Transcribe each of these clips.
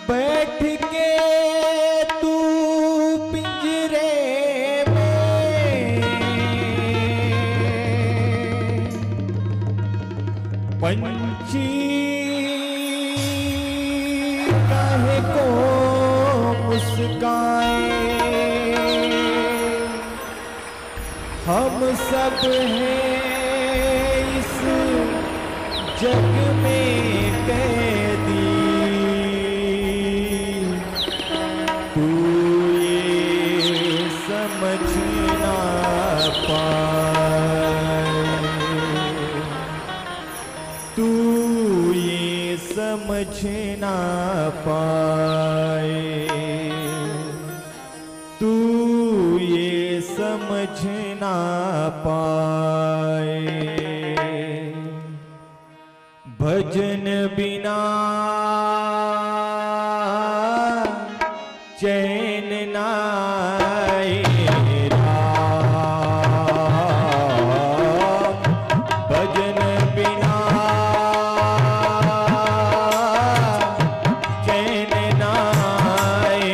बैठ के तू पिंजरे में पंछी काहे को मुस्काए। हम सब हैं इस जग में कैदी, तू ये समझ ना पाए, तू ये समझ ना पाए, तू ये समझ ना पाए। भजन बिना चैन नाए राम, भजन बिना चैन नाए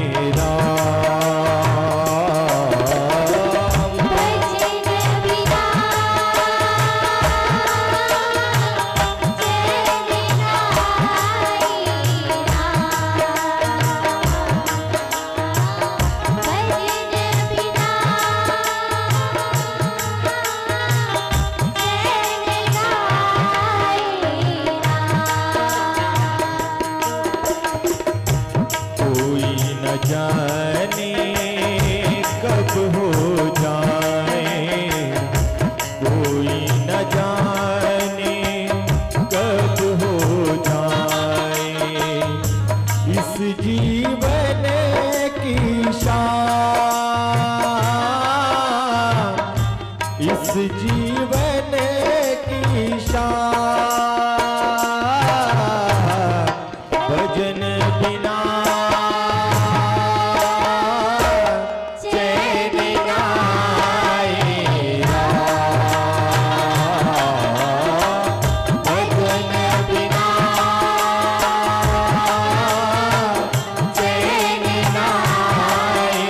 राम, भजन बिना कोई न जाने कब हो जाए, कोई न जाने कब हो जाए। इस जीवन की शान, इस जीवन की शान, भजन बिना चैन नाए राम, भजन बिना चैन नाए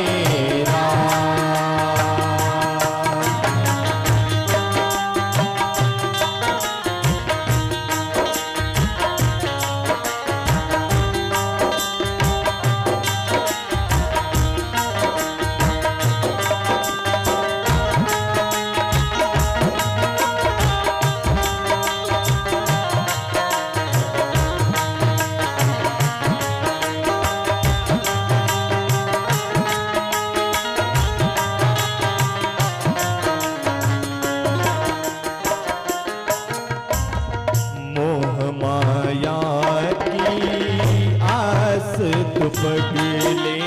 मोह माया की आस तो पगले,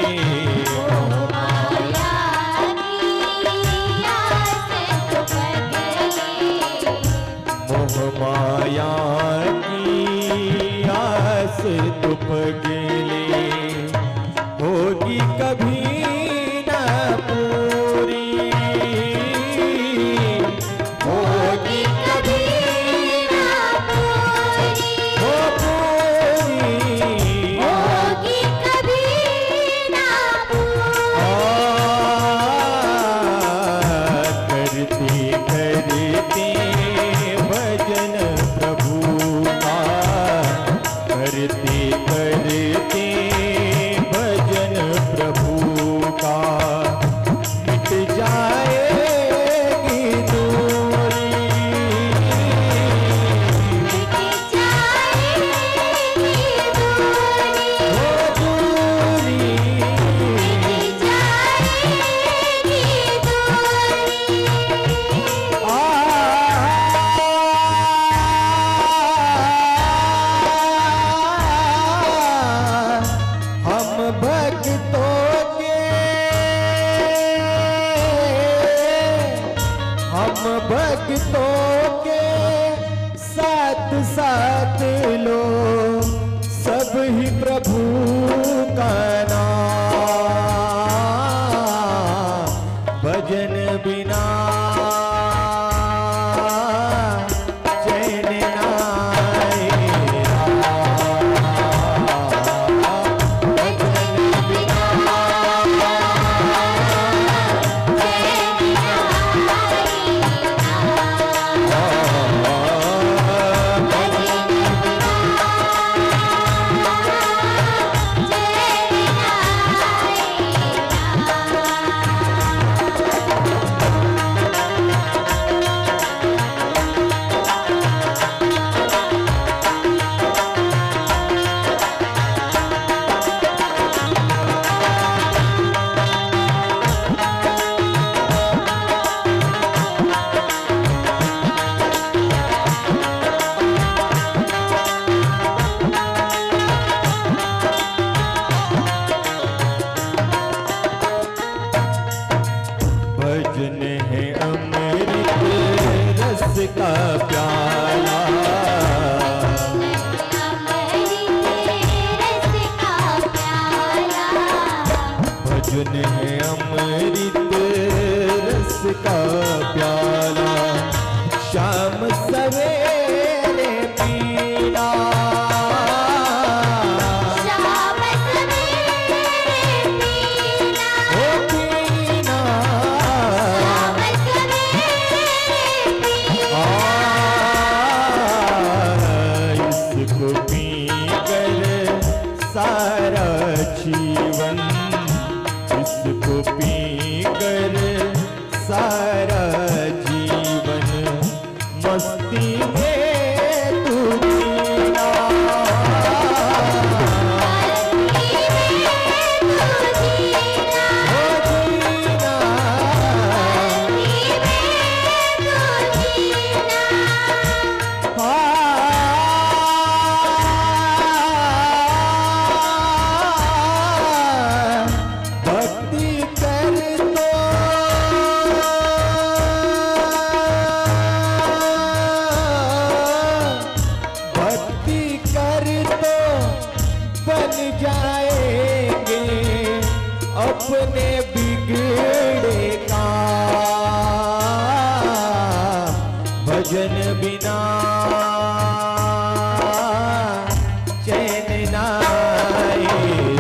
मोह माया की आस तो पगले, होगी कभी न पूरी, होगी कभी हो पूरी। करते भजन प्रभु का, करते करते भजन प्रभु का, मिट जाएगी दूरी, मिट जाएगी दूरी, हो दूरी, मिट जाएगी दूरी। हम भक्तों के, हम भक्तों के साथ साथ लो सब ही प्रभु का नाम, भजन बिना चैन नाए राम, सुन है अमृत रस का प्याला, शाम सवेरे पीना। शाम सवेरे पीना, ओ पीना, शाम सवेरे पीना। इसको पीकर सारा जीवन, इसको पीकर सारा जीवन मस्ती में तू जीना। भक्ति कर तो भक्ति कर तो बन जाएंगे अपने बिगड़े काम, भजन बिना चैन ना आए